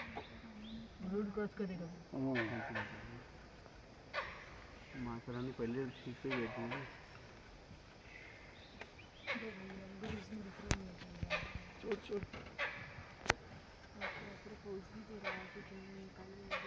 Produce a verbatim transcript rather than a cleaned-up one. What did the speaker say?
Road cross करेगा माता रानी पहले ठीक पे बैठी है ना। छोड़ छोड़ पूरा पोज भी दे रहा है कि तुम निकालो।